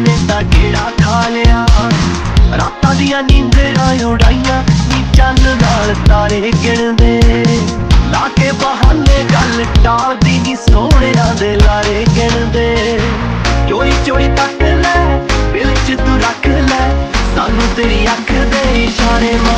ने तां गेड़ा खा लिया। रातां दियां नींदरां उड़ाइयां नी चन्न नाल तारे गिणदे। लाके बहाने गल टालदी नी सोहणियां दे लारे गिणदे। चोरी चोरी तक लै दिल च तू रख लै, सानू तेरी अख दे इशारे